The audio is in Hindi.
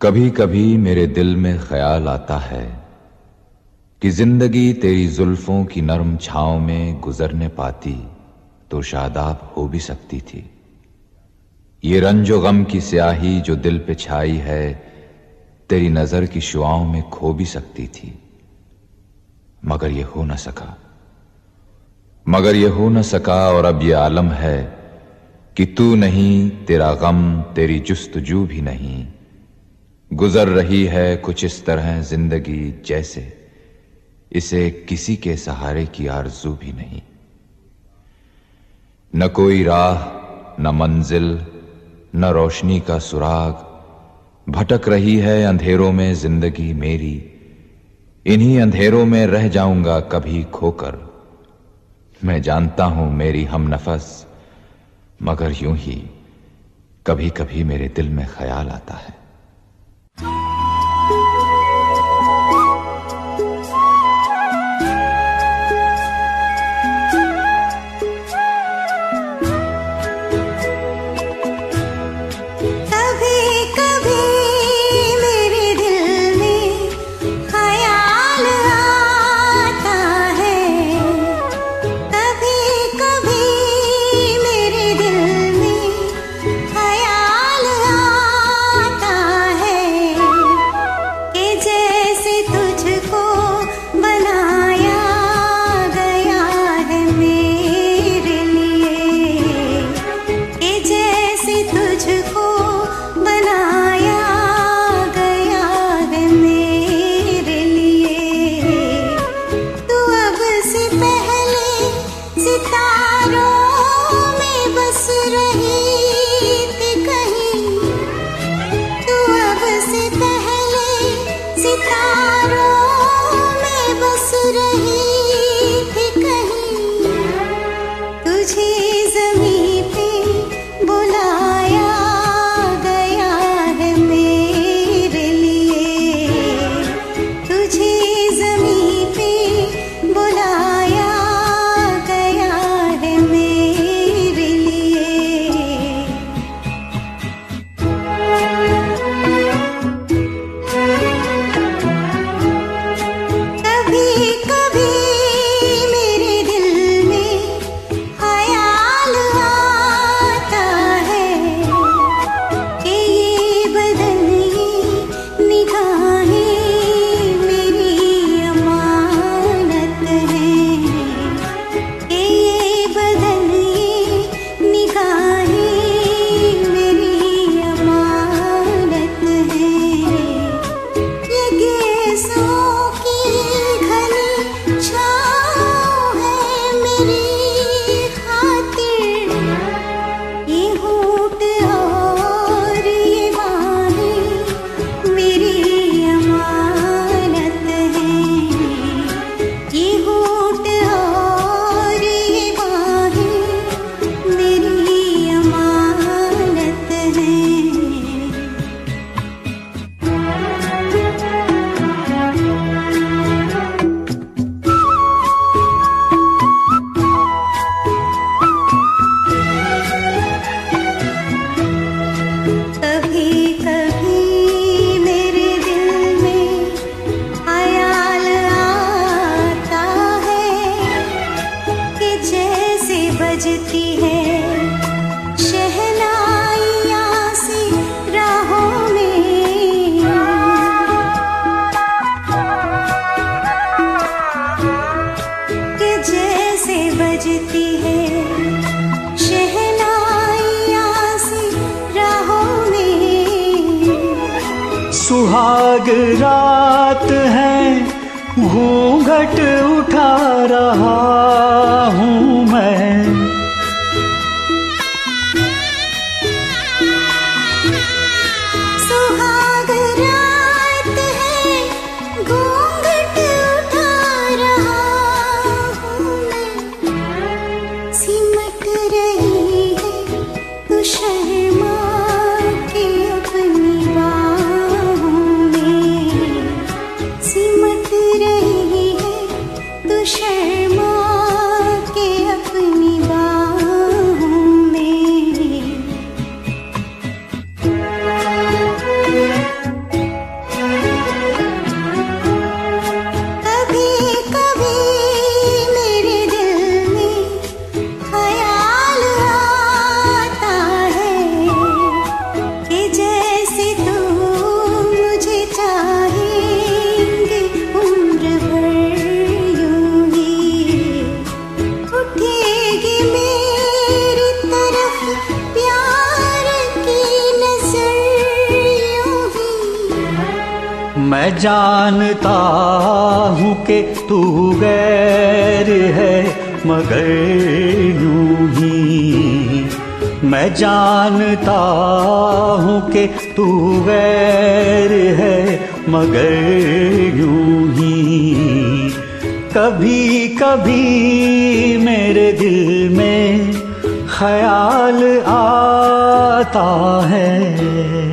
कभी कभी मेरे दिल में ख्याल आता है कि जिंदगी तेरी जुल्फों की नरम छांव में गुजरने पाती तो शादाब हो भी सकती थी। ये रंजो गम की स्याही जो दिल पे छाई है तेरी नजर की शुआओं में खो भी सकती थी, मगर ये हो न सका और अब ये आलम है कि तू नहीं, तेरा गम, तेरी जुस्तजू भी नहीं। गुजर रही है कुछ इस तरह जिंदगी जैसे इसे किसी के सहारे की आरज़ू भी नहीं। न कोई राह, न मंजिल, न रोशनी का सुराग, भटक रही है अंधेरों में जिंदगी मेरी। इन्हीं अंधेरों में रह जाऊंगा कभी खोकर। मैं जानता हूं मेरी हमनफस, मगर यूं ही कभी कभी मेरे दिल में ख्याल आता है। सुहाग रात है, घूंघट उठा रहा हूँ मैं। सुहाग रात है, घूंघट उठा रहा हूँ मैं। सिमट रही है तू शर्मा के अपनी शर्मा के अपनी बाहों में। मैं जानता हूँ कि तू गैर है मगर यूं ही, मैं जानता हूँ कि तू गैर है मगर यूं ही। कभी कभी मेरे दिल में ख्याल आता है